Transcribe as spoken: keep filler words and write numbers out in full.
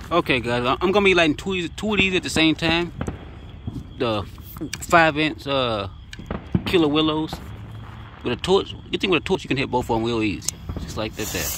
Okay, guys, I'm gonna be lighting two, two of these at the same time. The five inch uh, killer willows with a torch. Good thing with a torch, you can hit both of them real easy, just like that. There.